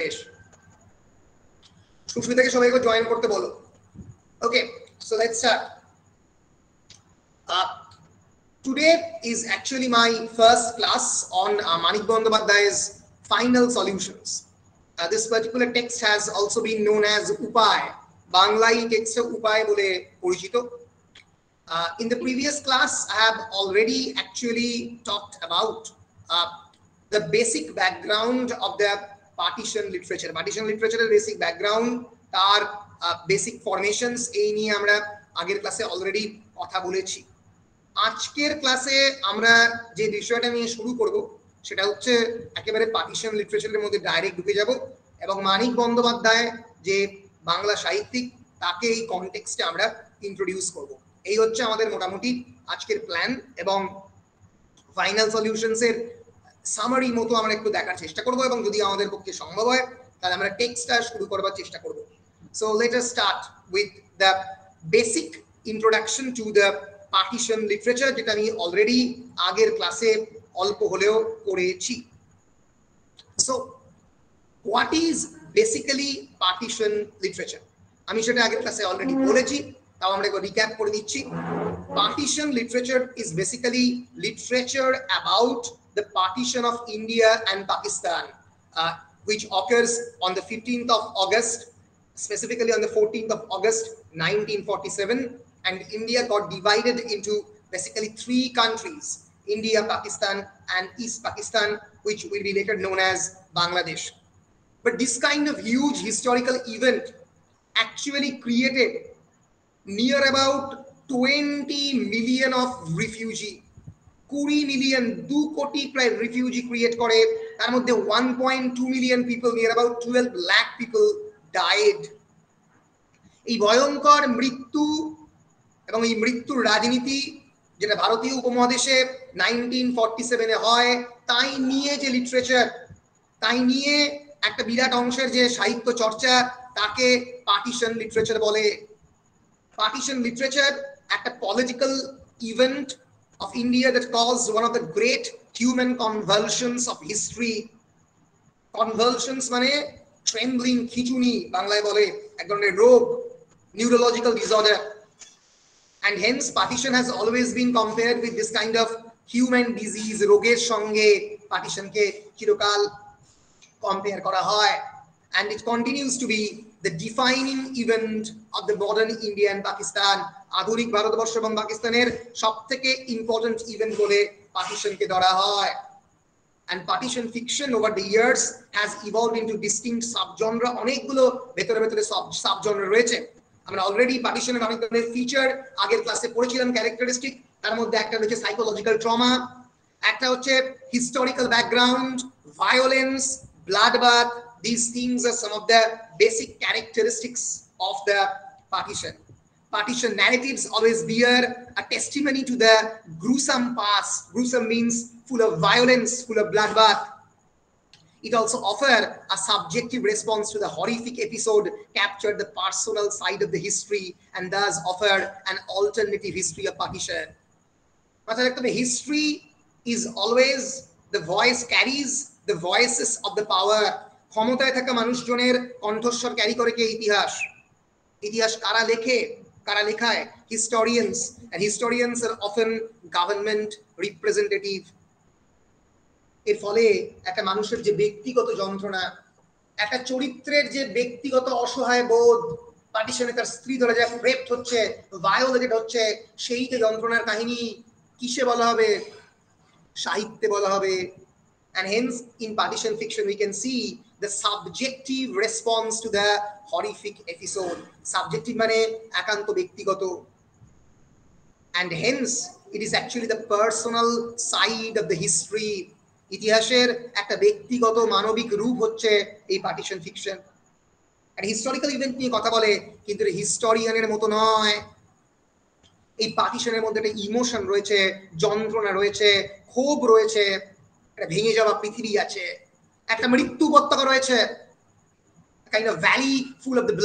বেশ, শুরু থেকে সবাইকে জয়েন করতে বলো। Okay, so let's start. Today is actually my first class on Manik Bandyopadhyay's Final Solutions. This particular text has also been known as Upay. Banglai text Upay bole porichito. In the previous class, I have already actually talked about the basic background of the partition literature. Partition literature basic background, tar basic formations ei niye amra ager class e already kotha bolechi. আজকের ক্লাসে আমরা যে বিষয়টা নিয়ে শুরু করব সেটা হচ্ছে একেবারে পার্টিশন লিটারেচারের মধ্যে ডাইরেক্ট ঢুকে যাব এবং মানিক বন্দ্যোপাধ্যায় যে বাংলা সাহিত্যিক তাকে এই কনটেক্সটে আমরা ইন্ট্রোডিউস করব। এই হচ্ছে আমাদের মোটামুটি আজকের প্ল্যান এবং ফাইনাল সলিউশনসের সামারি মতো আমরা একটু দেখার চেষ্টা করব এবং যদি আমাদের পক্ষে সম্ভব হয় তাহলে আমরা টেক্সটটা শুরু করবার চেষ্টা করব। So let us start with the basic introduction to the partition literature, যেটা আমি অলরেডি আগের ক্লাসে অল্প হলেও করেছি। So what is basically partition literature? আমি সেটা আগের ক্লাসে অলরেডি বলেছি, তাও আমরা একবার রিক্যাপ করে দিচ্ছি। Partition literature is basically literature about the partition of India and Pakistan, which occurs on the 15th of August, specifically on the 14th of August 1947. And India got divided into basically three countries: India, Pakistan, and East Pakistan, which will be later known as Bangladesh. But this kind of huge historical event actually created near about 20 million of refugee. 20 million, 2 কোটি প্রায় refugee create করে, তার মধ্যে 1.2 million people, near about 12 lakh people died. এই ভয়ঙ্কর মৃত্যু এবং এই মৃত্যুর রাজনীতি যেটা ভারতীয় উপমহাদেশে 1947 হয়, তাই নিয়ে যে লিটারেচার, তাই নিয়ে একটা বিরাট অংশের যে সাহিত্য চর্চা, তাকে পার্টিশন লিটারেচার বলে। পার্টিশন লিটারেচার একটা political event of India that caused one of the great human convulsions of history. Convulsions মানে ট্রেম্বলিং, খিঁচুনি বাংলায় বলে, এক ধরনের রোগ, neurological disorder. And hence partition has always been compared with this kind of human disease. রোগের সঙ্গে পার্টিশনকে চিরকাল কম্পেয়ার করা হয়, and it continues to be the defining event of the modern India and Pakistan. আধুনিক ভারতবর্ষ এবং পাকিস্তানের সবথেকে ইম্পর্টেন্ট ইভেন্ট বলে পার্টিশনকে ধরা হয়। And partition fiction over the years has evolved into distinct subgenre. অনেকগুলো ভেতরে ভেতরে সাবজনরা রয়েছে। আমরা অলরেডি পার্টিশনের অনেক ধরনের ফিচার আগের ক্লাসে পড়েছিলাম, ক্যারেক্টারিস্টিক। তার মধ্যে একটা রয়েছে সাইকোলজিক্যাল ট্রমা, একটা হচ্ছে historical background, violence, bloodbath. This things are some of the basic characteristics of the partition. Partition narratives always bear a testimony to the gruesome past. Gruesome means full of violence, full of bloodbath. It also offered a subjective response to the horrific episode, captured the personal side of the history, and thus offered an alternative history of partition. History is always, the voice carries the voices of the power. ক্ষমতায় থাকা মানুষজনের কণ্ঠস্বর carry করে কে? ইতিহাস। ইতিহাস কারা লেখে, কারা লেখায়? historians, and historians are often government representative. এর ফলে একটা মানুষের যে ব্যক্তিগত যন্ত্রণা, একটা চরিত্রের যে ব্যক্তিগত অসহায় বোধ, পার্টিশনে তার স্ত্রী ধরে যা রেপড হচ্ছে, ভায়োলেটেড হচ্ছে, সেই যে যন্ত্রণার কাহিনী কিসে বলা হবে? সাহিত্যে বলা হবে। And hence in partition fiction we can see the subjective response to the horrific episode. Subjective মানে একান্ত ব্যক্তিগত, and hence it is actually the personal side of the history. ইতিহাসের একটা ব্যক্তিগত মানবিক রূপ হচ্ছে এই পার্টিশন ফিকশন। আর হিস্টোরিক্যাল ইভেন্ট নিয়ে কথা বলে, কিন্তু হিস্টোরিয়ানের মতো নয়। এই পার্টিশনের মধ্যে একটা ইমোশন রয়েছে, যন্ত্রণা রয়েছে, ক্ষোভ রয়েছে, একটা ভেঙে যাওয়া পৃথিবী আছে, একটা মৃত্যু উপত্যকা রয়েছে, kind of valley full of the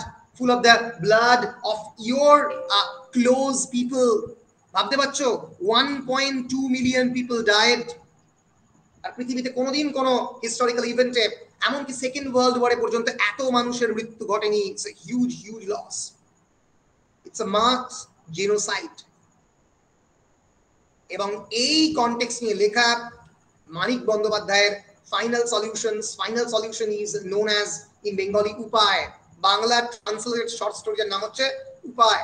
blood of your close people. ভাবতে পারছো 1.2 million people died. আর পৃথিবীতে কোনোদিন কোনো হিস্টোরিক্যাল ইভেন্টে এমনকি সেকেন্ড ওয়ার্ল্ড ওয়ারে পর্যন্ত এত মানুষের মৃত্যু ঘটেনি। It's a huge huge loss, it's a mass genocide. এবং এই কনটেক্সট নিয়ে লেখা মানিক বন্দ্যোপাধ্যায়ের final solution is known as in Bengali উপায়। বাংলা ট্রান্সলেটেড শর্ট স্টোরির নাম হচ্ছে উপায়।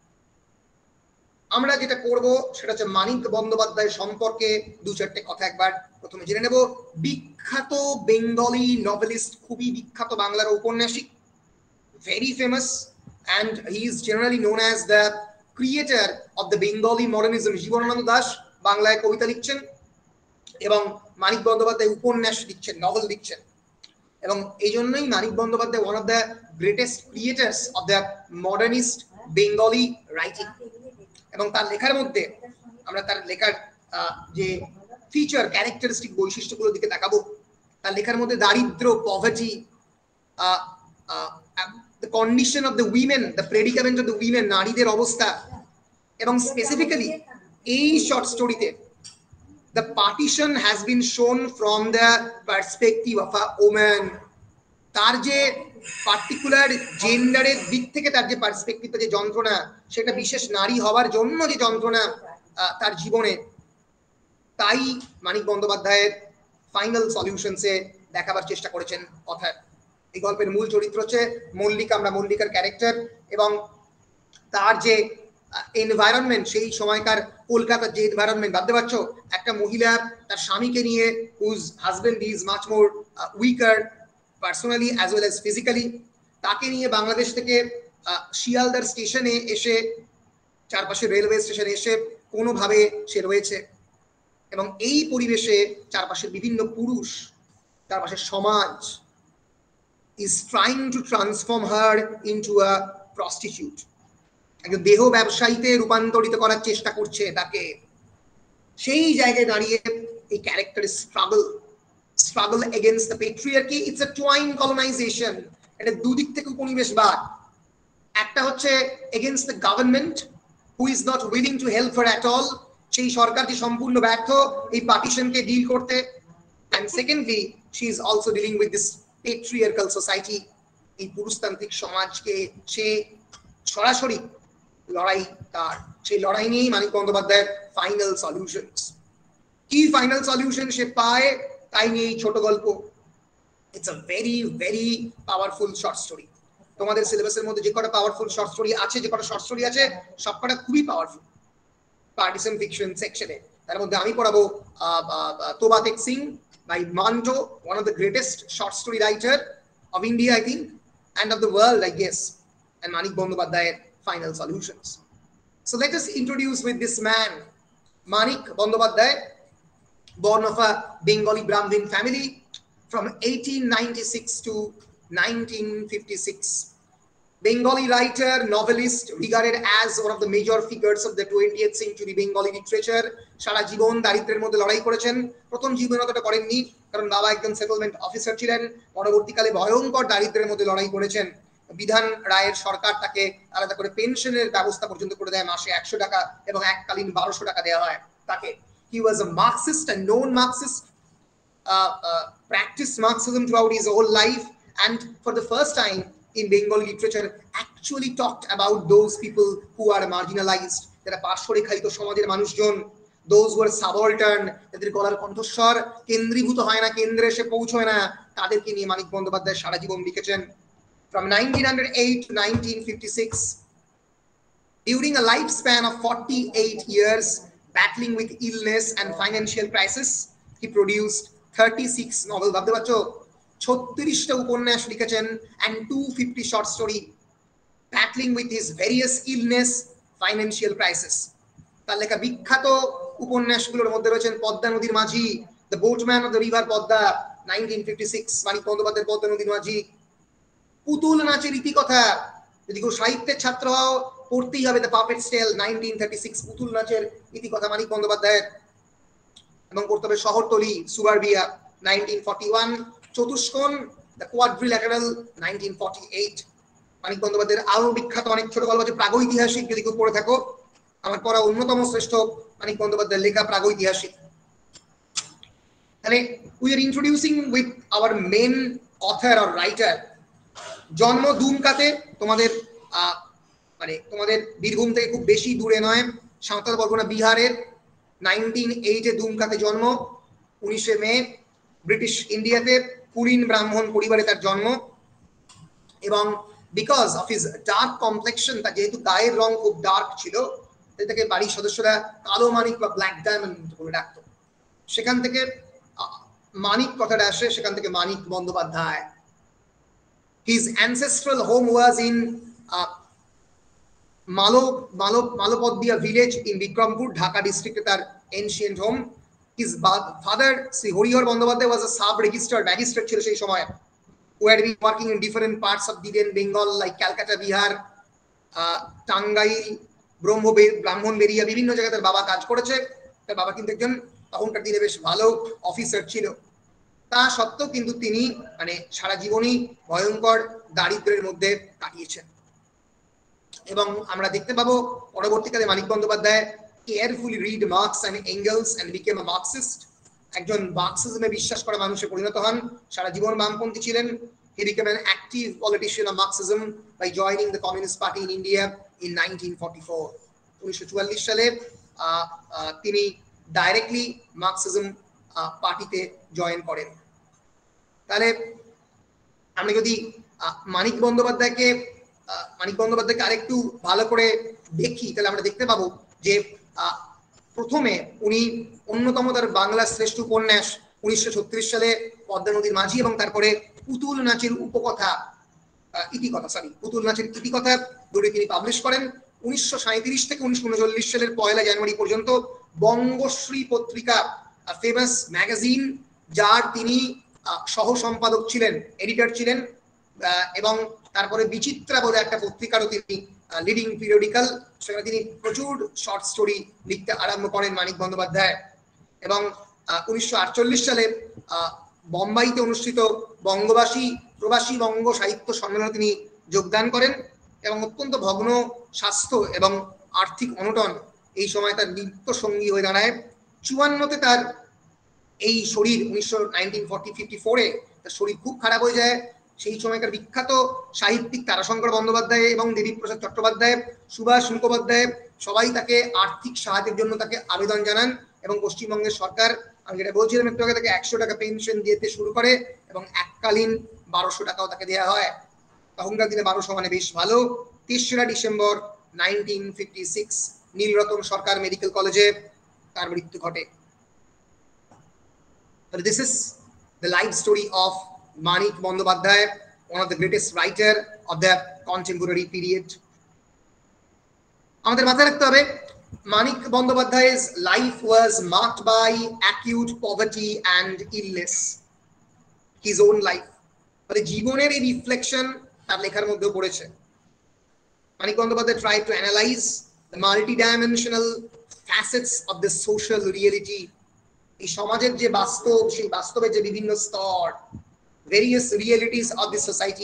আমরা যেটা করব সেটা হচ্ছে মানিক বন্দ্যোপাধ্যায় সম্পর্কে দু চারটে কথা একবার প্রথমে জেনে নেব। বিখ্যাত বেঙ্গলি নভেলিস্ট, খুবই বিখ্যাত বাংলার ঔপন্যাসিক, very famous, and he is generally known as the creator of the Bengali modernism. Jibanananda Das বাংলায় কবিতা লিখছেন এবং মানিক বন্দ্যোপাধ্যায় উপন্যাস লিখছেন, নভেল লিখছেন, এবং এই জন্যই Manik Bandyopadhyay one of the greatest creators of the modernist Bengali writing. এবং তার লেখার মধ্যে আমরা তার লেখার যে ফিচার ক্যারেক্টারিস্টিক বৈশিষ্ট্যগুলোর দিকে তাকাবো। তার লেখার মধ্যে দারিদ্র, poverty, the condition of the women, the predicament of the women, নারীদের অবস্থা, এবং স্পেসিফিক্যালি এই শর্ট স্টোরিতে the partition has been shown from the perspective of a woman. তার যে পার্টিকুলার জেন্ডারের দিক থেকে তার যে পার্সপেক্টিভ, যে যন্ত্রণা, সেটা বিশেষ নারী হওয়ার জন্য যে যন্ত্রণা তার জীবনে, তাই মানিক বন্দ্যোপাধ্যায়ের ফাইনাল সলিউশনসে দেখাবার চেষ্টা করেছেন অথার। এই গল্পের মূল চরিত্র হচ্ছে মল্লিকা, আমরা মল্লিকার ক্যারেক্টার, এবং তার যে এনভায়রনমেন্ট, সেই সময়কার কলকাতার যে এনভায়রনমেন্ট, ভাবতে পারছো একটা মহিলা তার স্বামীকে নিয়ে, whose husband is much more weaker personally as well as physically, তাকে নিয়ে বাংলাদেশ থেকে শিয়ালদার স্টেশনে এসে, চারপাশে রেলওয়ে স্টেশনে এসে কোনোভাবে সে রয়েছে, এবং এই পরিবেশে চারপাশের বিভিন্ন পুরুষ, চারপাশের সমাজ is trying to transform her into a prostitute, একজন দেহ ব্যবসায়ীতে রূপান্তরিত করার চেষ্টা করছে তাকে। সেই জায়গায় দাঁড়িয়ে এই ক্যারেক্টারের struggle against the patriarchy. It's a twin colonization. এটা দুদিক থেকে উপনিবেশবাদ। একটা হচ্ছে against the government who is not willing to help her at all, সেই সরকার যে সম্পূর্ণ ব্যর্থ এই পার্টিশনকে ডিল করতে, and secondly she is also dealing with this patriarchal society, এই পুরুষতান্ত্রিক সমাজকে সে সরাসরি লড়াই, তার সেই লড়াই নিয়েই মানিক বন্দ্যোপাধ্যায়ের ফাইনাল সলিউশনস। কি ফাইনাল সলিউশন সে পায় তাই নিয়ে এই ছোট গল্প। It's a very very powerful short story. তোমাদের সিলেবাসের মধ্যে যে কটা পাওয়ারফুল শর্ট স্টোরি আছে, যে কটা শর্ট স্টোরি আছে, সবকটা খুবই পাওয়ারফুল পার্টিশন ফিকশন সেকশনে। তার মধ্যে আমি পড়াবো তোবা তেক Singh by Manto, one of the greatest short story writer of India, I think, and of the world, I guess, and Manik Bandyopadhyay final solutions. So let us introduce with this man, Manik Bandyopadhyay, born of a Bengali Brahmin family from 1896 to 1956. Bengali writer, novelist, regarded as one of the major figures of the 20th century Bengali literature. সারা জীবন দারিদ্র্যের মধ্যে লড়াই করেছেন। প্রথম জীবনে অতটা করেননি, কারণ বাবা একজন সেটেলমেন্ট অফিসার ছিলেন। পরবর্তীকালে ভয়ঙ্কর দারিদ্র্যের মধ্যে লড়াই করেছেন। বিধান রায়ের সরকার তাকে আলাদা করে পেনশনের ব্যবস্থা পর্যন্ত করে দেয়, মাসে 100 টাকা এবং এককালীন 1200 টাকা দেওয়া হয় তাকে। He was a Marxist, a known Marxist, practiced Marxism throughout his whole life, and for the first time in Bengali literature actually talked about those people who are marginalized, যারা পার্শ্বরেখায়িত সমাজের মানুষজন, those who are subaltern, যাদের গলার কণ্ঠস্বর কেন্দ্রীভূত হয় না, কেন্দ্রে এসে পৌঁছয় না, তাদেরকে নিয়ে মানিক বন্দ্যোপাধ্যায় সারা জীবন লিখেছেন। From 1908 to 1956, during a lifespan of 48 years, battling with illness and financial crisis, he produced 36 novels, ভাবতে পারছো 36টা উপন্যাস লিখেছেন, and 250 short story, battling with his various illness, financial crisis. তার লেখা বিখ্যাত উপন্যাসগুলোর মধ্যে রয়েছেন পদ্মা নদীর মাঝি, the boatman of the river Padma, 1956, Manik বন্দ্যোপাধ্যায়ের পদ্মা নদীর মাঝি। পুতুল নাচের ইতিকথা, যদি কেউ সাহিত্যের ছাত্র হও পড়তেই হবে, দ্য পাপেটস টেল, 1936, পুতুল নাচের ইতিকথা মানিক বন্দ্যোপাধ্যায়ের। এবং পড়তে হবে শহরতলি, সুবারবিয়া, 1941, চতুষ্কোণ, দ্য কোয়াড্রিল্যাটারাল, 1948। মানিক বন্দ্যোপাধ্যায়ের আরো বিখ্যাত অনেক ছোট গল্প আছে, প্রাগৈতিহাসিক, যদি কেউ পড়ে থাকো, আমার পড়া অন্যতম শ্রেষ্ঠ মানিক বন্দ্যোপাধ্যায়ের লেখা প্রাগৈতিহাসিক। তাহলে we are introducing with our main author or writer. জন্ম দুমকাতে, তোমাদের মানে তোমাদের বীরভূম থেকে খুব বেশি দূরে নয়, সাঁওতাল পরগনা বিহারের। 1908 দুমকাতে জন্ম, 19 মে ব্রিটিশ ইন্ডিয়াতে কুলীন ব্রাহ্মণ পরিবারে তার জন্ম। এবং because of his dark complexion, তার যেহেতু গায়ের রং খুব ডার্ক ছিল, তাকে বাড়ির সদস্যরা কালো মানিক বা ব্ল্যাক ডায়মন্ড বলে ডাকত। সেখান থেকে মানিক কথাটা আসে, সেখান থেকে Manik Bandyopadhyay. His ancestral home was in Malopoddia village in Bikrampur, Dhaka district, তার ancient home. His father, Sri Horihar Bandyopadhyay, was a sub-registered magistrate ছিল সেই সময়, who had been working in different parts of Indian Bengal like Calcutta, Bihar, Tangail, Brahmanbaria, বিভিন্ন জায়গায় তার বাবা কাজ করেছে। তার বাবা কিন্তু একজন তখনকার দিনে বেশ ভালো অফিসার ছিল। তা সত্ত্বেও কিন্তু তিনি মানে সারা জীবনই ভয়ঙ্কর দারিদ্র্যের মধ্যে কাটিয়েছেন। এবং আমরা দেখতে পাবো পরবর্তীকালে Manik Bandyopadhyay carefully read Marx and Engels and became a Marxist. একজন মার্কসিজমে বিশ্বাস করা মানুষে পরিণত হন, সারা জীবন বামপন্থী ছিলেন। He became an active politician of Marxism by joining the Communist Party in India in 1944. 1944 সালে তিনি ডাইরেক্টলি মার্কসিজম পার্টিতে জয়েন করেন। তাহলে আমরা যদি মানিক বন্দ্যোপাধ্যায়কে আরেকটু ভালো করে দেখি, তাহলে আমরা দেখতে পাবো যে প্রথমে উনি অন্যতম তার বাংলা শ্রেষ্ঠ উপন্যাস 1936 সালে পদ্মা নদীর মাঝি, এবং তারপরে পুতুল নাচের ইতিকথা দুটি তিনি পাবলিশ করেন। 1937 থেকে 1939 সালের 1 জানুয়ারি পর্যন্ত বঙ্গশ্রী পত্রিকা, ফেমাস ম্যাগাজিন, যার তিনি সহ সম্পাদক ছিলেন, এডিটর ছিলেন। এবং তারপরে বিচিত্রা বলে একটা পত্রিকারও তিনি লিডিং পিরিয়ডিক্যাল, সেখানে তিনি প্রচুর শর্ট স্টোরি লিখতে আরম্ভ করেন মানিক বন্দ্যোপাধ্যায়। এবং 1948 সালে বোম্বাইতে অনুষ্ঠিত বঙ্গবাসী প্রবাসী বঙ্গ সাহিত্য সম্মেলনে তিনি যোগদান করেন। এবং অত্যন্ত ভগ্ন স্বাস্থ্য এবং আর্থিক অনটন এই সময় তার নিত্য সঙ্গী হয়ে দাঁড়ায়। 54-তে তার এই শরীর 1954-এ তার শরীর খুব খারাপ হয়ে যায়। সেই সময়কার বিখ্যাত সাহিত্যিক তারাশঙ্কর বন্দ্যোপাধ্যায় এবং দেবীপ্রসাদ চট্টোপাধ্যায়, সুভাষ মুখোপাধ্যায় সবাই তাকে আর্থিক সাহায্যের জন্য তাকে আবেদন জানান। এবং পশ্চিমবঙ্গের সরকার, আমি যেটা বলছিলাম একটু আগে, তাকে 100 টাকা পেনশন দিতে শুরু করে এবং এককালীন 1200 টাকাও তাকে দেওয়া হয়। তখনকার দিনে 1200 মানে বেশ ভালো। 3রা ডিসেম্বর 1956 নীলরতন সরকার মেডিকেল কলেজে তার মৃত্যু ঘটে। This is the life story of Manik Bandyopadhyay, one of the greatest writer of the contemporary period. আমাদের মাথায় রাখতে হবে Manik Bandyopadhyay's life was marked by acute poverty and illness. His own life, মানে জীবনের এই রিফ্লেকশন তার লেখার মধ্যে পড়েছে। Manik Bandyopadhyay tried to analyze the multidimensional facets of the social reality, এই সমাজের যে বাস্তব, সেই বাস্তবের যে বিভিন্ন স্তর, various realities of the society.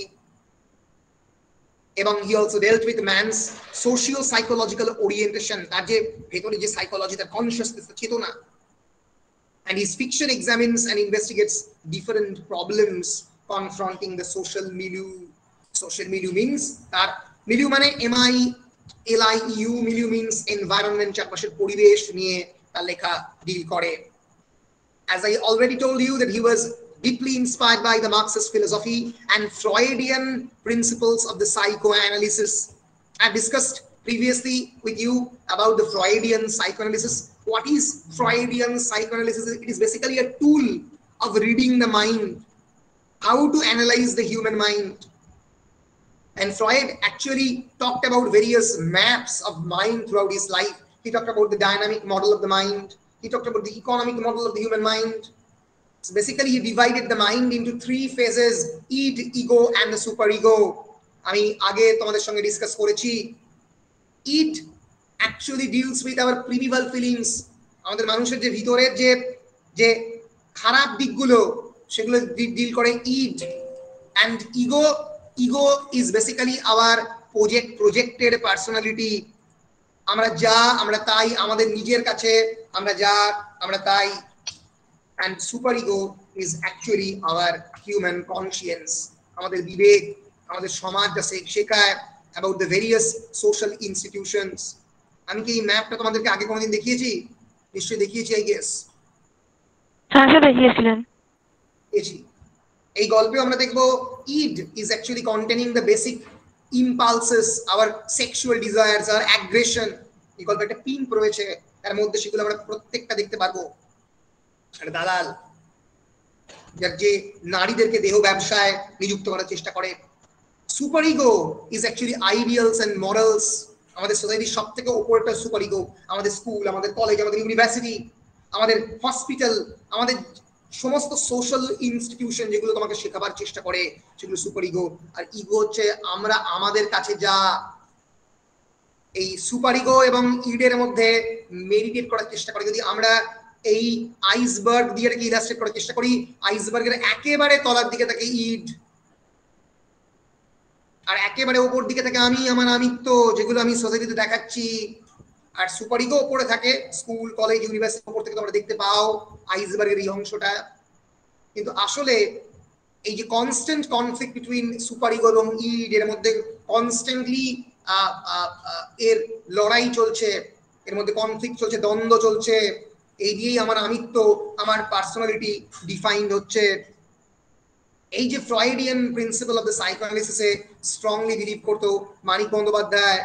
এবং he also dealt with man's socio psychological orientation, তার যে ভেতরে যে সাইকোলজি, তার কনসিয়াসনেস, চেতনা। and his fiction examines and investigates different problems confronting the social milieu. Social milieu means, তার milieu মানে MILIEU, milieu means environment, চারপাশের পরিবেশ নিয়ে তার লেখা ডিল করে। As I already told you that he was deeply inspired by the Marxist philosophy and Freudian principles of the psychoanalysis. I discussed previously with you about the Freudian psychoanalysis. What is Freudian psychoanalysis? It is basically a tool of reading the mind, how to analyze the human mind. And Freud actually talked about various maps of mind throughout his life. He talked about the dynamic model of the mind. He talked about the economic model of the human mind. So basically he divided the mind into 3 phases: id, ego and the superego. আমি আগে তোমাদের সঙ্গে discuss করেছি, id actually deals with our primeval feelings, আমাদের মানুষের যে ভিতরের যে খারাপ দিকগুলো, সেগুলো ডিল করে id। and ego is basically our projected personality. আমরা তাই, আমাদের নিজের কাছে আমরা যা, আমরা তাই। and superego is actually our human conscience. আমাদের বিবেক, আমাদের সমাজ যা শেখায় about the various social institutions. আমি কি এই ম্যাপটা তোমাদেরকে আগে কোনোদিন দেখিয়েছি? নিশ্চয়ই দেখিয়েছি, I guess. হ্যাঁ, স্যার দেখিয়েছিলেন। এই গল্পে আমরা দেখব id is actually containing the basic impulses, our sexual desires, our aggression. এই গল্পে একটা পিম্প রয়েছে, তার মধ্যে সেগুলো আমরা প্রত্যেকটা দেখতে পারবো। একটা দালাল যার যে নারীদেরকে দেহ ব্যবসায় নিযুক্ত করার চেষ্টা করে। Super ego is actually ideals and morals. আমাদের সোসাইটির সব থেকে উপরটা সুপার ইগো। আমাদের স্কুল, আমাদের কলেজ, আমাদের ইউনিভার্সিটি, আমাদের হসপিটাল, আমাদের সমস্ত সোশ্যাল ইনস্টিটিউশন যেগুলো তোমাকে শেখাবার চেষ্টা করে সেগুলো সুপার ইগো। আর ইগো হচ্ছে আমরা আমাদের কাছে যা। এই সুপার ইগো এবং ইডের মধ্যে মেডিটেট করার চেষ্টা করি। যদি আমরা এই আইসবার্গ দিয়ে এটাকে ইলাস্ট্রেট করার চেষ্টা করি, আইসবার্গের একেবারে তলার দিকে থাকে ইড, আর একেবারে উপর দিকে থাকে আমি, আমার আমিত্ব, যেগুলো আমি সোসাইটিতে দেখাচ্ছি। আর সুপার ইগো উপরে থাকে, স্কুল, কলেজ, ইউনিভার্সিটি উপর থেকে তোমরা দেখতে পাও আইসবার্গের এই অংশটা। কিন্তু আসলে এই যে constant conflict between super ego এবং ইড, এর মধ্যে কনস্ট্যান্টলি এর লড়াই চলছে, এর মধ্যে কনফ্লিক্ট চলছে, দ্বন্দ্ব চলছে। এই দিয়েই আমার আমিত্ব, আমার পার্সোনালিটি ডিফাইন্ড হচ্ছে। এই যে ফ্রয়েডিয়ান প্রিন্সিপাল অফ দ্য সাইকোঅ্যানালিসিসে স্ট্রংলি বিলিভ করতো মানিক Bandyopadhyay,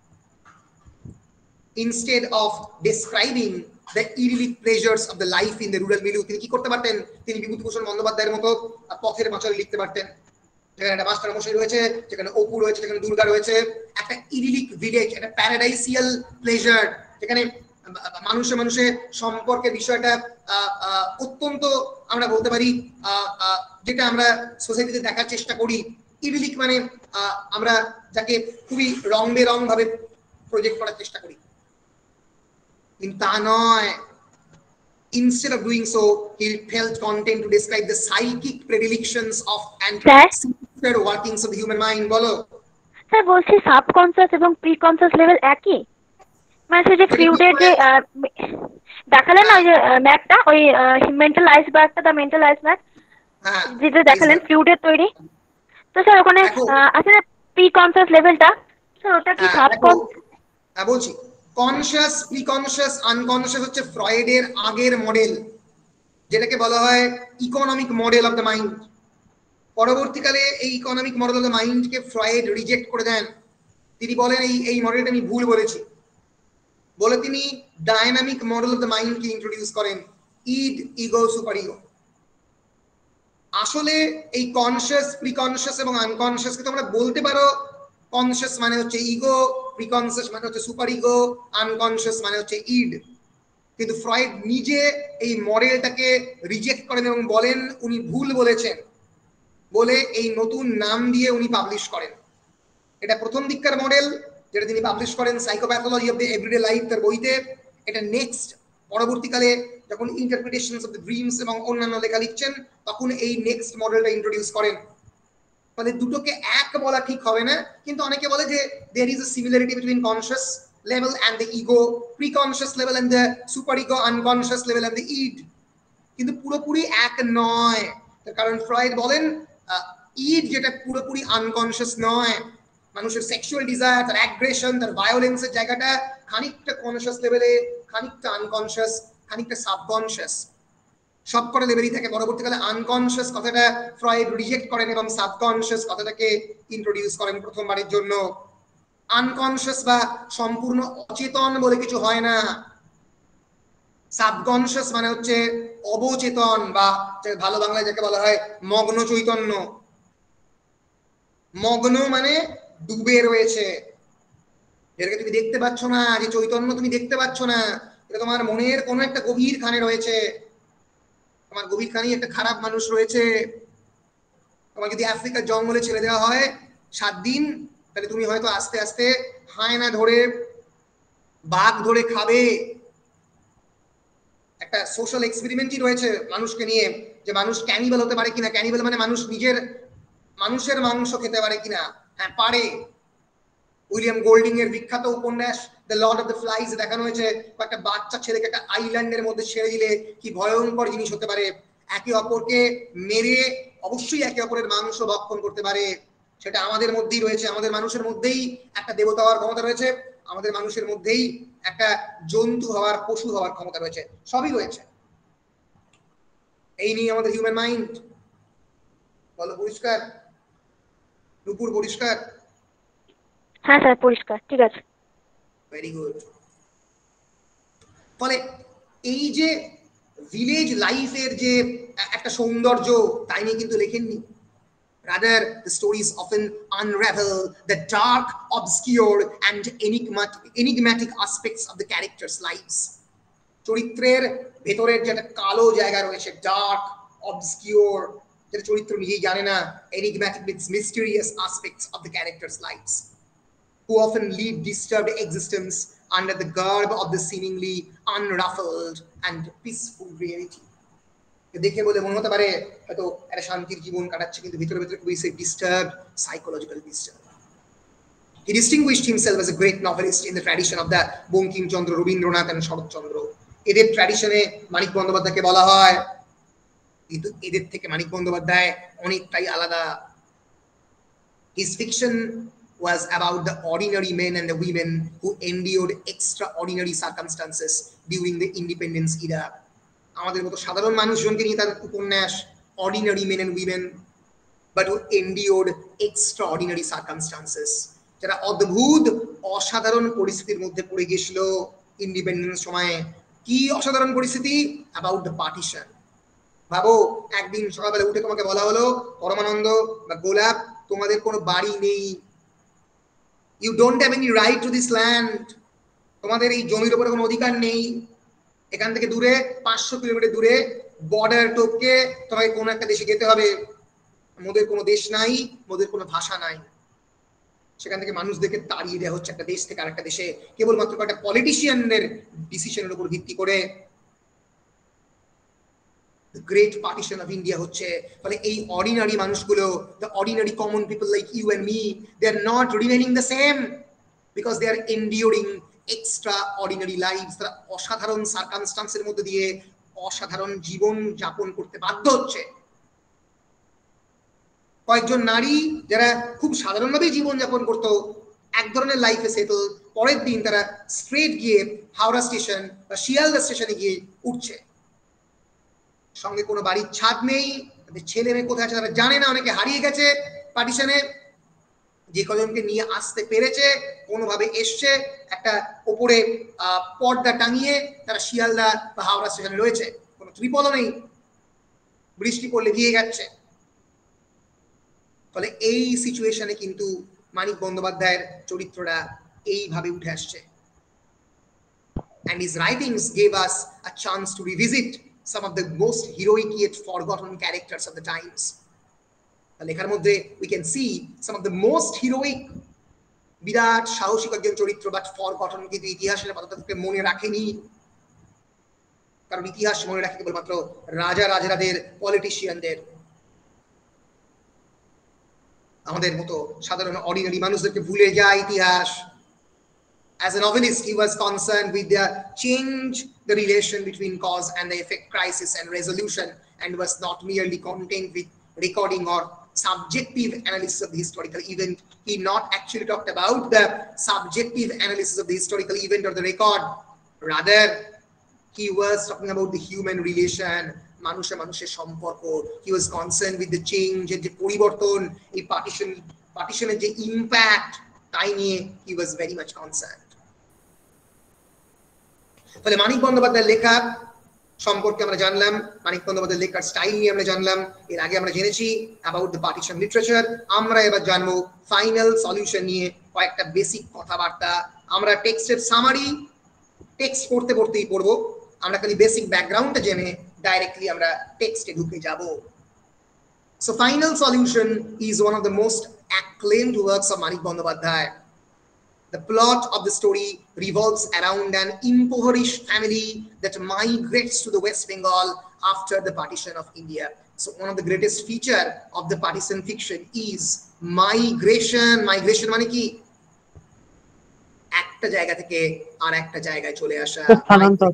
instead of describing the idyllic pleasures of the life in the rural milieu, তিনি কি করতে পারতেন? তিনি বিভূতিভূষণ বন্দ্যোপাধ্যায়ের মতো পথের পাঁচালী লিখতে পারতেন, যেখানে একটা মাস্টার মশাই রয়েছে, যেখানে অপু রয়েছে, যেখানে দুর্গা রয়েছে, একটা ইডিলিক ভিলেজ, একটা প্যারাডাইসিয়াল প্লেজার, যেখানে মানুষে মানুষে সম্পর্কের বিষয়টা অত্যন্ত আমরা বলতে পারি যেটা আমরা সোসাইটিতে দেখার চেষ্টা করি। ইডিলিক মানে আমরা যাকে খুবই রং বেরং ভাবে প্রজেক্ট করার চেষ্টা করি, কিন্তু তা নয়। Instead of doing so, he felt content to describe the psychic predilections of and secret workings of the human mind. বলো স্যার, বলছি সাবকনসিয়াস এবং প্রিকনসিয়াস লেভেল একই? মানে সেই যে ফ্লুইডের যে দেখালেন না ওই যে ম্যাপটা, ওই মেন্টাল আইসবার্গটা, দ্য মেন্টাল আইসবার্গ যেটা দেখালেন ফ্লুইডের তৈরি, তো স্যার ওখানে আসলে প্রিকনসিয়াস লেভেলটা, স্যার ওটা কি সাবকনসিয়াস? বলছি কনশিয়াস, প্রিকনশিয়াস, আনকনশিয়াস হচ্ছে ফ্রয়েডের আগের মডেল, যেটাকে বলা হয় economic model of the mind. পরবর্তীকালে এই ইকোনমিক মডেল অফ দ্য মাইন্ডকে ফ্রয়েড রিজেক্ট করে দেন। তিনি বলেন এই মডেলটা আমি ভুল বলেছি, বলে তিনি ডায়নামিক মডেল অফ দ্য মাইন্ডকে ইন্ট্রোডিউস করেন, ইড, ইগো, সুপার ইগো। আসলে এই কনশিয়াস, প্রিকনশিয়াস এবং আনকনশিয়াসকে তোমরা বলতে পারো কনশিয়াস মানে হচ্ছে ইগো, প্রিকনশিয়াস মানে হচ্ছে সুপার ইগো, আনকনশিয়াস মানে হচ্ছে ইড। কিন্তু ফ্রয়েড নিজে এই মডেলটাকে রিজেক্ট করেন এবং বলেন উনি ভুল বলেছেন, বলে এই নতুন নাম দিয়ে উনি পাবলিশ করেন। এটা প্রথম দিককার মডেল যেটা তিনি পাবলিশ করেন psychopathology of the everyday life তার বইতে। এটা নেক্সট পরবর্তীকালে যখন ইন্টারপ্রিটেশনস অফ দ্য ড্রিমস এবং অন্যান্য লেখা লিখছেন তখন এই নেক্সট মডেলটা ইন্ট্রোডিউস করেন। ফলে দুটোকে এক বলা ঠিক হবে না, কিন্তু অনেকে বলে যে there is a similarity between conscious level and the ego, pre-conscious level and the super ego, unconscious level and the id, কিন্তু পুরোপুরি এক নয়। কারণ ফ্রয়েড বলেন ইড যেটা পুরোপুরি আনকনশিয়াস নয়, মানুষের সেক্সুয়াল ডিজায়ার, তার অ্যাগ্রেশন, তার ভায়োলেন্সের জায়গাটা খানিকটা কনশিয়াস লেভেলে, খানিকটা আনকনশিয়াস, খানিকটা সাবকনশিয়াস, সব কটা লেভেলই থাকে। পরবর্তীকালে আনকনশিয়াস কথাটা ফ্রয়েড রিজেক্ট করেন এবং সাবকনশিয়াস কথাটাকে ইন্ট্রোডিউস করেন প্রথমবারের জন্য। আনকনশিয়াস বা সম্পূর্ণ অচেতন বলে কিছু হয় না, সাবকনশিয়াস মানে হচ্ছে অবচেতন, বা ভালো বাংলায় যাকে বলা হয় মগ্ন চৈতন্য। মগ্ন মানে ডুবে রয়েছে, এটাকে তুমি দেখতে পাচ্ছ না, যে চৈতন্য তুমি দেখতে পাচ্ছ না, এটা তোমার মনের কোনো একটা গভীর খানে রয়েছে। তোমার গভীর খানি একটা খারাপ মানুষ রয়েছে। তোমার যদি আফ্রিকার জঙ্গলে ছেড়ে দেওয়া হয় 7 দিন, তাহলে তুমি হয়তো আস্তে আস্তে হায়না ধরে, বাঘ ধরে খাবে। একটা সোশ্যাল এক্সপেরিমেন্টই রয়েছে মানুষকে নিয়ে, যে মানুষ ক্যানিবাল হতে পারে কিনা। ক্যানিবাল মানে মানুষ মানুষের মাংস খেতে পারে কিনা। হ্যাঁ পারে। উইলিয়াম গোল্ডিং এর বিখ্যাত উপন্যাস the lord of the flies দেখানো হয়েছে একটা বাচ্চা ছেলেকে একটা আইল্যান্ডের মধ্যে ছেড়ে দিলে কি ভয়ঙ্কর জিনিস হতে পারে, একে অপরকে মেরে অবশ্যই একে অপরের মাংস ভক্ষণ করতে পারে। সেটা আমাদের মধ্যেই রয়েছে, আমাদের মানুষের মধ্যেই একটা দেবতা হওয়ার ক্ষমতা রয়েছে, আমাদের মানুষের মধ্যেই একটা জন্তু হওয়ার, পশু হওয়ার ক্ষমতা রয়েছে, সবই রয়েছে। এই নিয়ে আমাদের হিউম্যান মাইন্ড। বলো পরিষ্কার? নুপুর পরিষ্কার? হ্যাঁ স্যার পরিষ্কার, ঠিক আছে। Very good. ফলে এই যে ভিলেজ লাইফের যে একটা সৌন্দর্য, তাই নিয়ে কিন্তু লেখেননি। Rather, the stories often unravel the dark, obscure, and enigmatic aspects of the characters' lives. চরিত্রের ভেতরের যে একটা কালো জায়গা রয়েছে, ডার্ক, অবসকিউর, যেটা চরিত্র নিজেই জানে না, enigmatic means mysterious aspects of the characters' lives, who often lead disturbed existence under the garb of the seemingly unruffled and peaceful reality. দেখে বলে মনে হতে পারে হয়তো একটা শান্তির জীবন কাটাচ্ছে, কিন্তু ভিতরে ভিতরে খুবই disturbed, psychological disturbed. He distinguished himself as a great novelist in the tradition of the Bankim Chandra, Rabindranath and Saratchandra. এদের ট্র্যাডিশনে মানিক বন্দ্যোপাধ্যায়কে বলা হয়, কিন্তু এদের থেকে মানিক বন্দ্যোপাধ্যায় অনেকটাই আলাদা। His fiction was about the ordinary men and the women who endured extraordinary circumstances during the independence era. আমাদের মতো সাধারণ মানুষজনকে নিয়ে তার উপন্যাস, ordinary men and women but who endured extraordinary circumstances, যারা অদ্ভুত অসাধারণ পরিস্থিতির মধ্যে পড়ে গিয়েছিল ইন্ডিপেন্ডেন্স সময়ে। কি অসাধারণ পরিস্থিতি? about the partition. ভাবো, একদিন সকালবেলা উঠে তোমাকে বলা হলো পরমানন্দ বা গোলাপ, তোমাদের কোনো বাড়ি নেই, you don't have any right to this land, তোমাদের এই জমির উপরে কোনো অধিকার নেই, এখান থেকে দূরে 500 কিলোমিটার দূরে বর্ডার টপকে তোমাকে কোনো একটা দেশে যেতে হবে, মোদের কোনো দেশ নাই, মোদের কোনো ভাষা নাই। সেখান থেকে মানুষদেরকে তাড়িয়ে দেওয়া হচ্ছে একটা দেশ থেকে আরেকটা দেশে, কেবলমাত্র একটা পলিটিশিয়ানদের ডিসিশনের উপর ভিত্তি করে। The great partition of India হচ্ছে, ফলে এই অর্ডিনারি মানুষগুলো, the ordinary common people like you and me, they are not remaining the same because they are enduring extraordinary lives. তারা অসাধারণ সার্কামস্টান্সের মধ্যে দিয়ে অসাধারণ জীবন যাপন করতে বাধ্য হচ্ছে। কয়েকজন নারী যারা খুব সাধারণভাবে জীবন যাপন করতো, এক ধরনের লাইফে সেটল, পরের দিন তারা স্ট্রেট গিয়ে হাওড়া স্টেশন বা শিয়ালদা স্টেশনে গিয়ে উঠছে, সঙ্গে কোনো বাড়ির ছাদ নেই, তাদের ছেলে মেয়ে কোথায় আছে তারা জানে না, অনেকে হারিয়ে গেছে পার্টিশনে, যে কজনকে নিয়ে আসতে পেরেছে কোনোভাবে এসছে, একটা ওপরে পর্দা টাঙিয়ে তারা শিয়ালদা বা হাওড়া স্টেশনে রয়েছে, কোনো ত্রিপলও নেই, বৃষ্টি পড়লে ভিজে যাচ্ছে। ফলে এই সিচুয়েশনে কিন্তু মানিক বন্দ্যোপাধ্যায়ের চরিত্রটা এইভাবে উঠে আসছে। And his writings gave us a chance to revisit some of the most heroic yet forgotten characters of the times. লেখার মধ্যে we can see some of the most heroic, বিরাট সাহসিক একজন চরিত্র, বাট ফরগটন, কিন্তু ইতিহাসের পাতাতে মনে রাখেনি, কারণ ইতিহাস মনে রাখে কেবলমাত্র রাজা রাজাদের, পলিটিশিয়ানদের। আমাদের মতো সাধারণ অর্ডিনারি মানুষদেরকে ভুলে যায় ইতিহাস। As a novelist, he was concerned with the change, the relation between cause and the effect, crisis and resolution, and was not merely content with recording or subjective analysis of the historical event. He not actually talked about the subjective analysis of the historical event or the record. Rather, he was talking about the human relation, মানুষে মানুষের সম্পর্ক। He was concerned with the change, যে পরিবর্তন, এই পার্টিশনের যে impact, তাই নিয়ে he was very much concerned. ফলে মানিক বন্দ্যোপাধ্যায়ের লেখা সম্পর্কে আমরা জানলাম, মানিক বন্দ্যোপাধ্যায়ের লেখার স্টাইল নিয়ে আমরা জানলাম। এর আগে আমরা জেনেছি অ্যাবাউট দ্য পার্টিশন লিটারেচার। আমরা এবার জানবো ফাইনাল সলিউশন নিয়ে কয়েকটা বেসিক কথাবার্তা। আমরা টেক্সটের সামারি টেক্সট পড়তে পড়তেই পড়বো, আমরা খালি বেসিক ব্যাকগ্রাউন্ডটা জেনে ডাইরেক্টলি আমরা টেক্সটে ঢুকে যাব। So Final Solution is one of the most acclaimed works of Manik Bandyopadhyay. The plot of the story revolves around an impoverished family that migrates to the West Bengal after the partition of India. So one of the greatest feature of the partisan fiction is migration. Migration মানে কি? এক একটা জায়গা থেকে আর একটা জায়গায় চলে আসা, স্থানান্তর।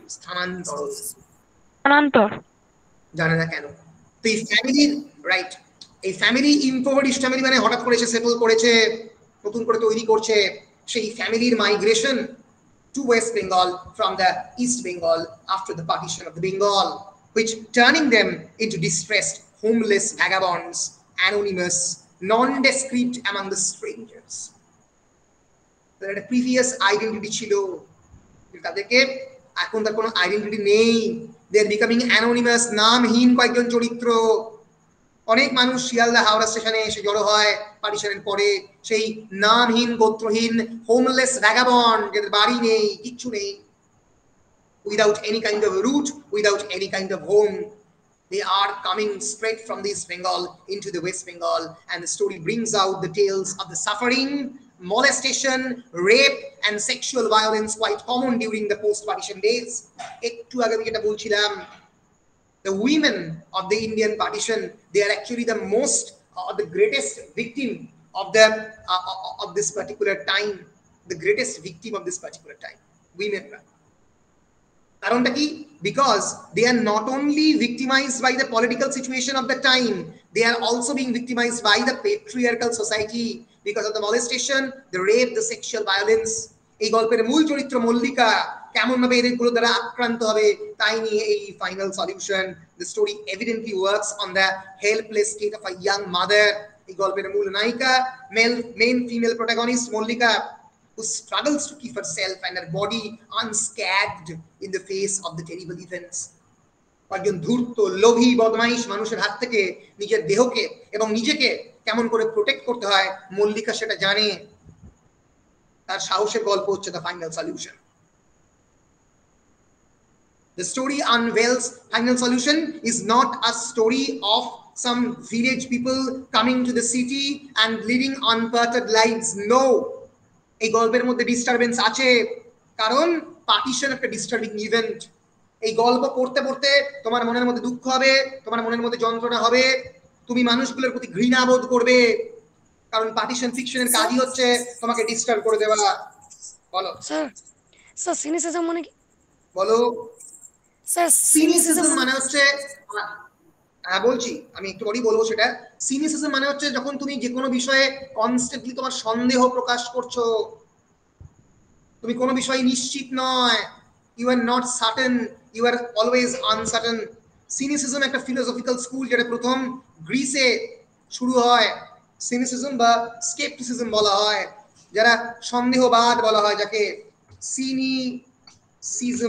স্থানান্তর জানে না কেন। তো এই ফ্যামিলির রাইট, এই ফ্যামিলি ইম্পোভারিশড ফ্যামিলি মানে হঠাৎ করে এসে সেটেল করেছে, নতুন করে তৈরি করছে, সেই ফ্যামিলির migration to West Bengal from the East Bengal after the partition of the Bengal, which turning them into distressed, homeless vagabonds, anonymous, nondescript among the strangers. There had a previous identity ছিল, তাদেরকে এখন তার কোনো identity নেই, they are becoming anonymous, নামহীন কয়েকজন চরিত্র। অনেক মানুষ শিয়ালদা হাওড়া স্টেশনে এসে জড়ো হয় পার্টিশনের পরে, সেই নামহীন গোত্রহীন হোমলেস ভ্যাগাবন্ড, যাদের বাড়ি নেই, কিচ্ছু নেই, without any kind of root, without any kind of home. They are coming straight from the East Bengal into the West Bengal, and the story brings out the tales of the suffering, molestation, rape and sexual violence quite common during the post-partition days. একটু আগে যেটা বলছিলাম, the women of the Indian partition, they are actually the most the greatest victim of this particular time, the greatest victim of this particular time, women. কারণটা কি? Because they are not only victimized by the political situation of the time, they are also being victimized by the patriarchal society because of the molestation, the rape, the sexual violence. এই গল্পের মূল চরিত্র মল্লিকা কেমন ভাবে এগুলো দ্বারা আক্রান্ত হবে, তাই নিয়ে এই final solution. The story evidently works on the helpless state of a young mother. এই গল্পের মূল নায়িকা, main female protagonist Mallika, who struggles to keep herself and her body unscathed in the face of the terrible events. একজন ধূর্ত লোভী বদমাইশ মানুষের হাত থেকে নিজের দেহকে এবং নিজেকে কেমন করে প্রোটেক্ট করতে হয় মল্লিকা সেটা জানে, তার সাহসের গল্প হচ্ছে the final solution. The story unveils final solution is not a story of some village people coming to the city and living unperturbed lives. No, এই গল্পের মধ্যে ডিস্টারবেন্স আছে, কারণ পার্টিশন একটা ডিস্টার্বিং ইভেন্ট। এই গল্প পড়তে পড়তে তোমার মনের মধ্যে দুঃখ হবে, তোমার মনের মধ্যে যন্ত্রণা হবে, তুমি মানুষগুলোর প্রতি ঘৃণা বোধ করবে, কারণ পার্টিশন ফিকশনের কাজই হচ্ছে তোমাকে ডিস্টার্ব করে দেওয়া। বলো স্যার সিনিসিজম মানে কি? বলো স্যার সিনিসিজম মানে হচ্ছে, হ্যাঁ বলছি, আমি একটু পরেই বলবো সেটা। সিনিসিজম মানে হচ্ছে যখন তুমি যে কোনো বিষয়ে কনস্ট্যান্টলি তোমার সন্দেহ প্রকাশ করছো, তুমি কোনো বিষয়ে নিশ্চিত নয়, you are not certain, you are always uncertain. Cynicism একটা ফিলোসফিক্যাল স্কুল যেটা প্রথম গ্রিসে শুরু হয়। সিনিসিজম বা স্কেপটিসিজম বলা হয়, যারা সন্দেহবাদ বলা হয়, যাকে সিনিসিজম,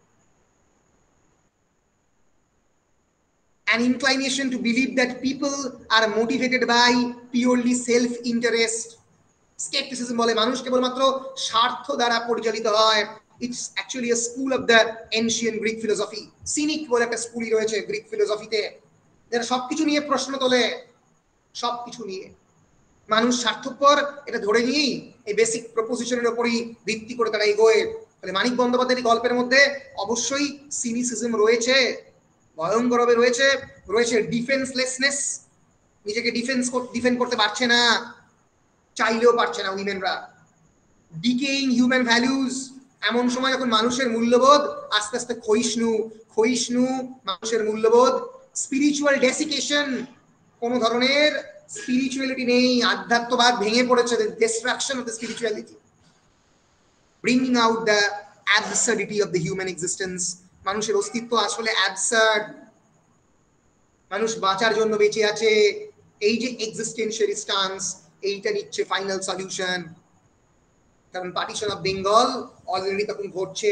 an inclination to believe that people are motivated by purely self-interest. Skepticism বলে মানুষ কেবলমাত্র স্বার্থ দ্বারা পরিচালিত হয়। It's actually a school of the ancient Greek philosophy. Cynic বলে একটা স্কুলই রয়েছে গ্রিক ফিলোসফিতে, যারা সবকিছু নিয়ে প্রশ্ন তোলে, সবকিছু নিয়ে মানুষ স্বার্থপর এটা ধরে নিয়েই এই বেসিক প্রপোজিশনের উপরই ভিত্তি করে তারা এগোয়। তাহলে মানিক বন্দ্যোপাধ্যায়ের গল্পের মধ্যে অবশ্যই সিনিসিজম রয়েছে, ভয়ঙ্করভাবে রয়েছে, রয়েছে ডিফেন্সলেসনেস, নিজেকে ডিফেন্ড করতে পারছে না, চাইলেও পারছে না উইমেনরা। ডিকেইং হিউম্যান ভ্যালুজ, এমন সময় যখন মানুষের মূল্যবোধ আস্তে আস্তে ক্ষয়িষ্ণু মানুষের মূল্যবোধ। স্পিরিচুয়াল ডেসিকেশন, কোন ধরনের স্পিরিচুয়ালিটি নেই, আধ্যাত্মবাদ ভেঙে পড়েছে, destruction of the spirituality, bringing out the absurdity of the human existence. মানুষের অস্তিত্ব আসলে অ্যাবসার্ড, মানুষ বাঁচার জন্য বেঁচে আছে, এই যে এক্সিস্টেন্সিয়াল স্ট্যান্স, এইটা নিচ্ছে ফাইনাল সলিউশন। কারণ পার্টিশন অফ বেঙ্গল অলরেডি তখন ঘটছে।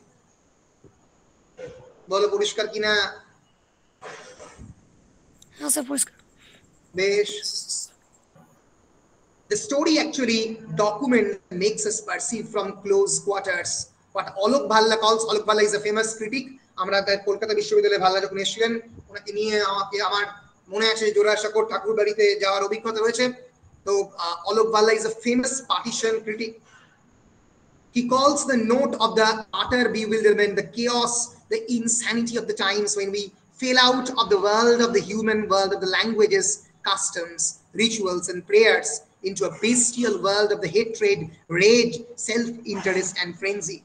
বলো পরিষ্কার কিনা? হ্যাঁ স্যার পরিষ্কার। বেশ। The story actually makes us perceive from close quarters what Alok Bhalla calls, Alok Bhalla is a famous critic, আমরা তার কলকাতা বিশ্ববিদ্যালয়ে ভাল্লা যখন এসেছিলেন, ওনাকে নিয়ে আমাকে আমার মনে আছে জোড়াসাঁকোর ঠাকুর বাড়িতে যাওয়ার অভিজ্ঞতা রয়েছে। তো Alok Bhalla is a famous partition critic. He calls the note of the utter bewilderment, the chaos, the insanity of the times when we fell out of the world of the human world, of the languages, customs, rituals and prayers, into a bestial world of the hatred, rage, self-interest and frenzy.